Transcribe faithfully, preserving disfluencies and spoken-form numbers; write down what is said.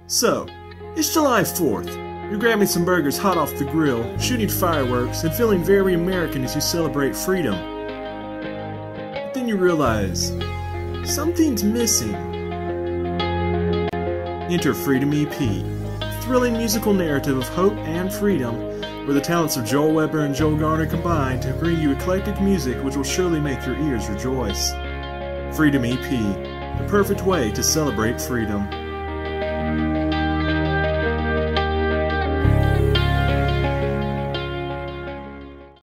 So, it's July fourth. You're grabbing some burgers hot off the grill, shooting fireworks, and feeling very American as you celebrate freedom. But then you realize, something's missing. Enter Freedom E P, a thrilling musical narrative of hope and freedom, where the talents of Joel Weber and Joel Garner combine to bring you eclectic music which will surely make your ears rejoice. Freedom E P, the perfect way to celebrate freedom.